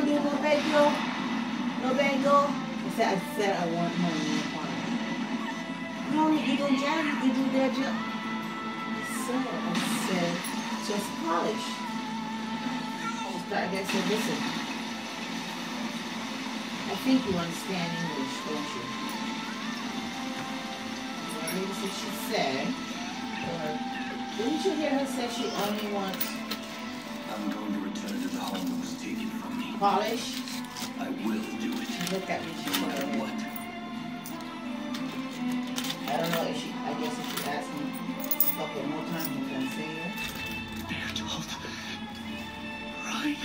do no bagel? No bagel? I said I want money in the corner. No, you don't jam, you can do that job. I said, just polish. I said, listen, I think you understand English, don't you? Maybe so she said, or didn't you hear her say she only wants I'm going to return to the home that was taken from me. polish? I will do it. Look at me, she No matter said. what. I don't know if she, I guess if she asked me a couple more times, I'm going to say it. Bertolt. Right.